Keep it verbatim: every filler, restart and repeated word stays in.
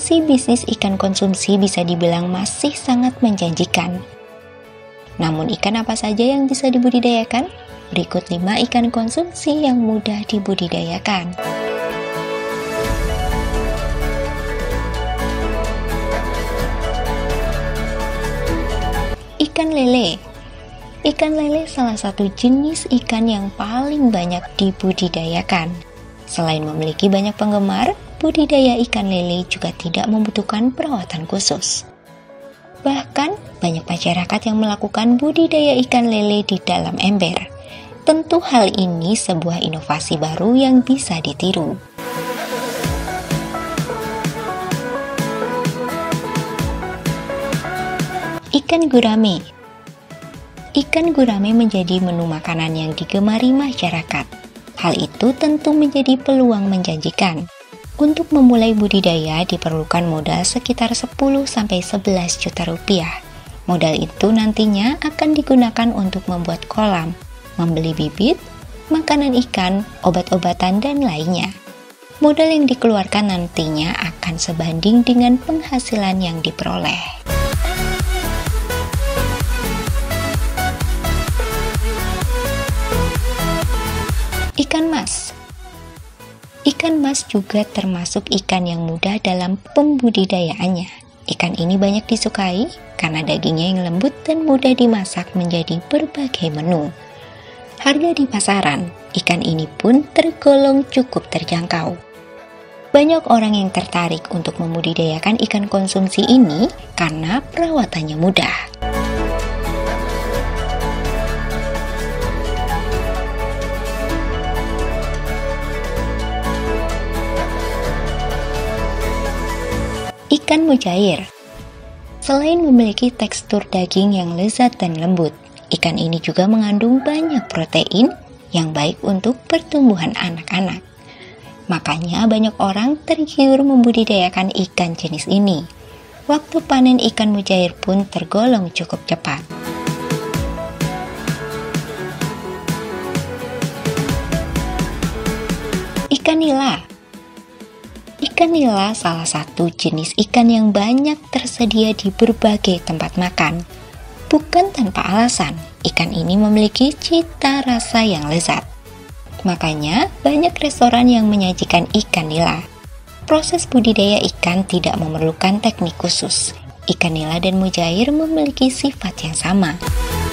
Potensi bisnis ikan konsumsi bisa dibilang masih sangat menjanjikan. Namun ikan apa saja yang bisa dibudidayakan? Berikut lima ikan konsumsi yang mudah dibudidayakan. Ikan lele. Ikan lele salah satu jenis ikan yang paling banyak dibudidayakan. Selain memiliki banyak penggemar, budidaya ikan lele juga tidak membutuhkan perawatan khusus. Bahkan, banyak masyarakat yang melakukan budidaya ikan lele di dalam ember. Tentu hal ini sebuah inovasi baru yang bisa ditiru. Ikan gurame. Ikan gurame menjadi menu makanan yang digemari masyarakat. Hal itu tentu menjadi peluang menjanjikan. Untuk memulai budidaya diperlukan modal sekitar sepuluh sampai sebelas juta rupiah. Modal itu nantinya akan digunakan untuk membuat kolam, membeli bibit, makanan ikan, obat-obatan, dan lainnya. Modal yang dikeluarkan nantinya akan sebanding dengan penghasilan yang diperoleh. Ikan mas. Ikan mas juga termasuk ikan yang mudah dalam pembudidayaannya. Ikan ini banyak disukai karena dagingnya yang lembut dan mudah dimasak menjadi berbagai menu. Harga di pasaran, ikan ini pun tergolong cukup terjangkau. Banyak orang yang tertarik untuk membudidayakan ikan konsumsi ini karena perawatannya mudah. Ikan mujair. Selain memiliki tekstur daging yang lezat dan lembut, ikan ini juga mengandung banyak protein yang baik untuk pertumbuhan anak-anak. Makanya banyak orang tergiur membudidayakan ikan jenis ini. Waktu panen ikan mujair pun tergolong cukup cepat. Ikan nila. Ikan nila salah satu jenis ikan yang banyak tersedia di berbagai tempat makan. Bukan tanpa alasan, ikan ini memiliki cita rasa yang lezat. Makanya, banyak restoran yang menyajikan ikan nila. Proses budidaya ikan tidak memerlukan teknik khusus. Ikan nila dan mujair memiliki sifat yang sama.